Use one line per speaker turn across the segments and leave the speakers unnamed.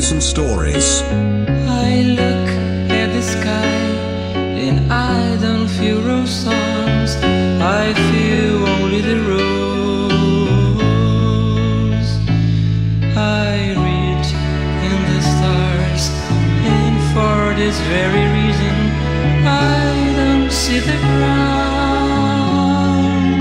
news and stories.
I look at the sky and I don't feel rose songs. I feel only the rose. I read in the stars, and for this very reason I don't see the ground.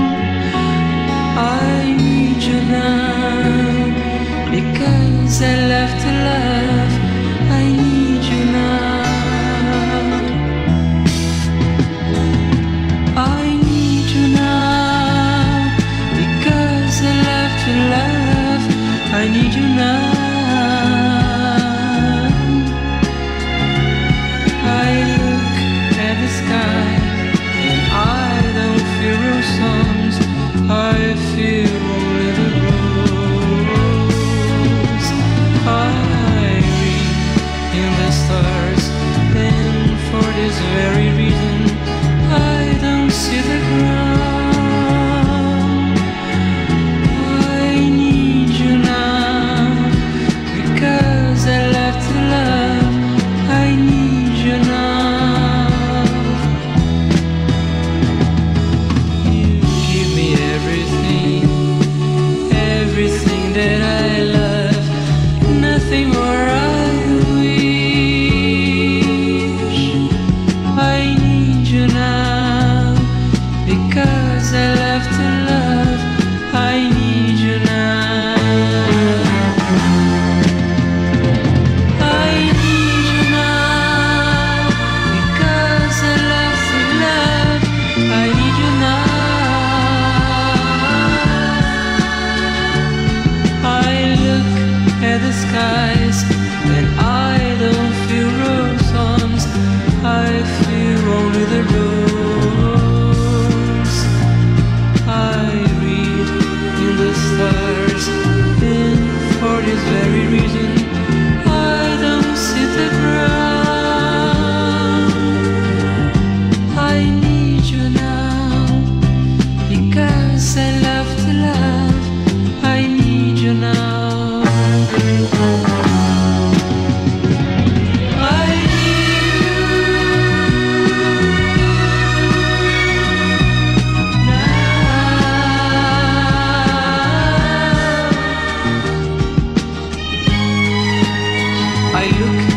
I need you now because I love to love. I need you now. I need you now because I love to love. I need you now. I look at the sky and I don't feel rose songs. I feel only the rose. I read in the stars, and for this very reason I don't see the ground. I need you now because I love to love. I need you now. You give me everything, everything that I love, nothing more I wish. I need you now because I love to love. I need you now. I need you now because I love to love. I need you now. I look at the skies and I don't feel rose songs. I feel only the rose. I read in the stars, and for this very reason I don't see the ground. I need you now because I love to love. I need you now. I need you now. I look